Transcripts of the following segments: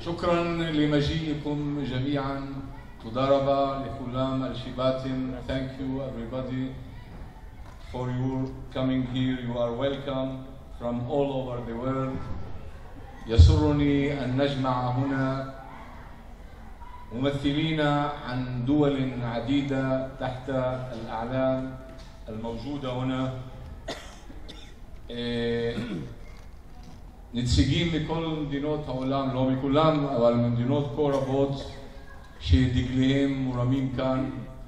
شكرا لمجيئكم جميعا. تضارب لكلام الشباتن. Thank you everybody for your coming here. You are welcome from all over the world. يسرني أن نجمع هنا ممثلين عن دول عديدة تحت الأعلام الموجودة هنا. נציגים מכל מדינות העולם, לא מכולם, אבל ממדינות כה רבות שדגליהם מורמים כאן.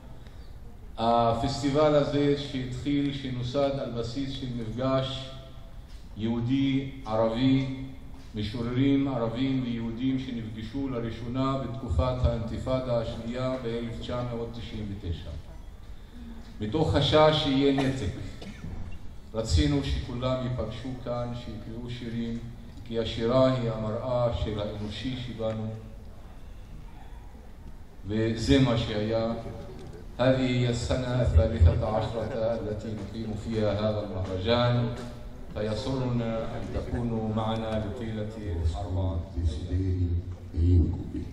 הפסטיבל הזה שהתחיל, שנוסד על בסיס של מפגש יהודי ערבי, משוררים ערבים ויהודים שנפגשו לראשונה בתקופת האינתיפאדה השנייה ב-1999. מתוך חשש שיהיה נתק, רצינו שכולם ייפגשו כאן, שיקראו שירים, כי השירה היא המראה של האנושי שבנו, וזה מה שהיה. هذه هي السنة 13 التي نقيم فيها هذا المهرجان، فيسرنا أن تكونوا معنا لطيلة 4 desideri e incubi.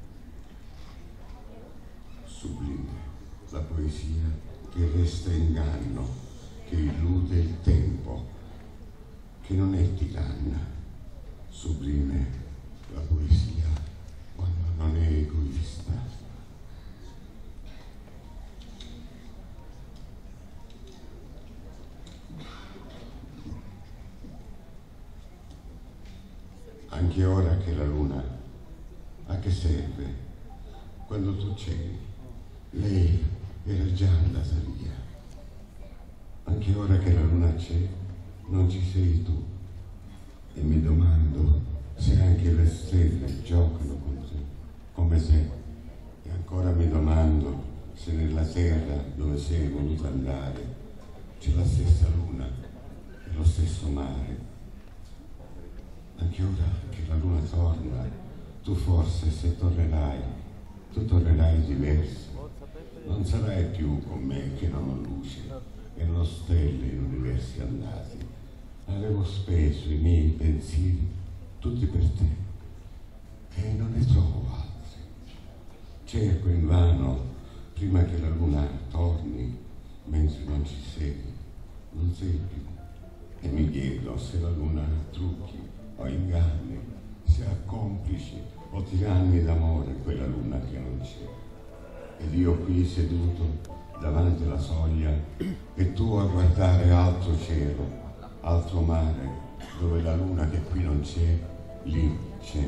Sublime la poesia che resta inganno, che illude il tempo, che non è tiranna. Sublime la poesia quando non è egoista. Anche ora che la luna, a che serve? Quando tu c'eri, lei era già andata via. Anche ora che la luna c'è, non ci sei tu. E mi domando se anche le stelle giocano con te, come se. E ancora mi domando se nella terra dove sei voluta andare c'è la stessa luna e lo stesso mare. Anche ora che la luna torna, tu forse se tornerai, tu tornerai diverso. Non sarai più con me che non ho luce e non ho stelle in universi andati. Avevo speso i miei pensieri tutti per te e non ne trovo altri. Cerco invano prima che la luna torni, mentre non ci sei, non sei più. E mi chiedo se la luna ha trucchi o inganni, se ha complici o tiranni d'amore quella luna che non c'è. Ed io qui seduto davanti alla soglia e tu a guardare altro cielo, altro mare, dove la luna che qui non c'è, lì c'è.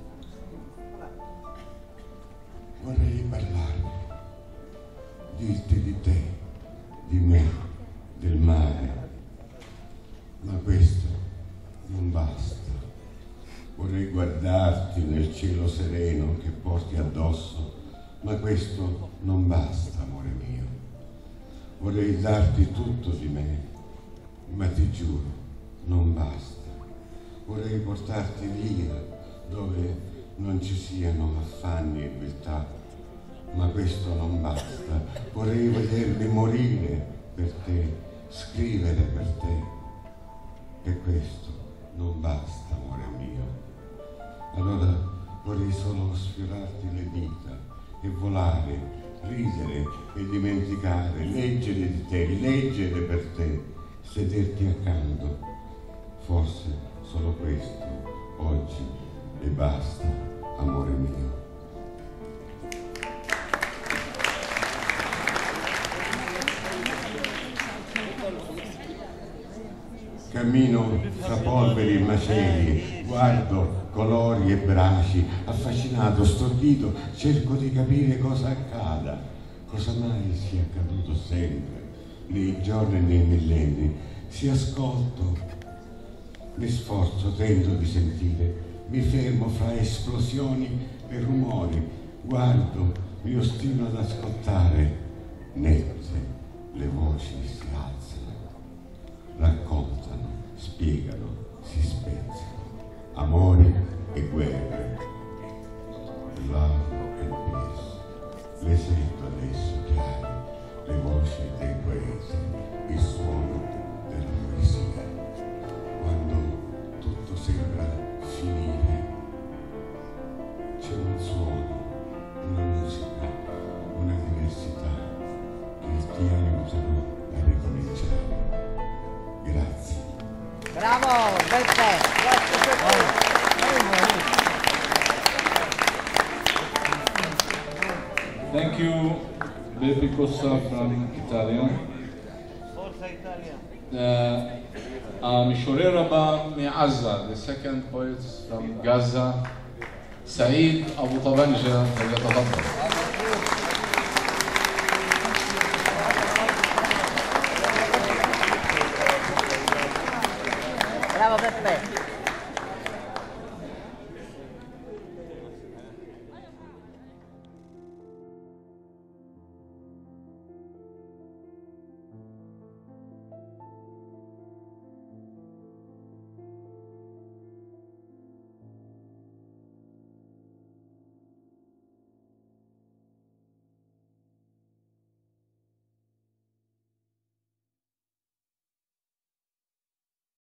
Vorrei parlarmi, dirti di te, di me, del mare, ma questo non basta. Vorrei guardarti nel cielo sereno che porti addosso, ma questo non basta, amore mio. Vorrei darti tutto di me, ma ti giuro, non basta. Vorrei portarti via dove non ci siano affanni e viltà, ma questo non basta. Vorrei vedermi morire per te, scrivere per te, e questo non basta, amore mio. Allora vorrei solo sfiorarti le dita e volare, ridere e dimenticare, leggere di te, leggere per te, sederti accanto. Forse solo questo oggi e basta, amore mio. Cammino fra polveri e macerie, guardo colori e braci, affascinato, stordito, cerco di capire cosa accada, cosa mai sia accaduto sempre, nei giorni e nei millenni. Si ascolto, mi sforzo, tento di sentire, mi fermo fra esplosioni e rumori, guardo, mi ostino ad ascoltare, nette le voci si alzano, raccontano, spiegano, si spezzano, amori e guerre, love and peace. Le sento adesso chiare, le voci dei poeti, il suono della poesia, quando tutto sembra finire ricominciamo. Grazie. Bravo, Beppe, grazie per Thank you, Beppe Costa from Italia. Forza Italia. המשורר הבא מעזה, the second poet from Gaza, סעיד אבו טבנג'ה, فليتفضل. Bravo Beppe.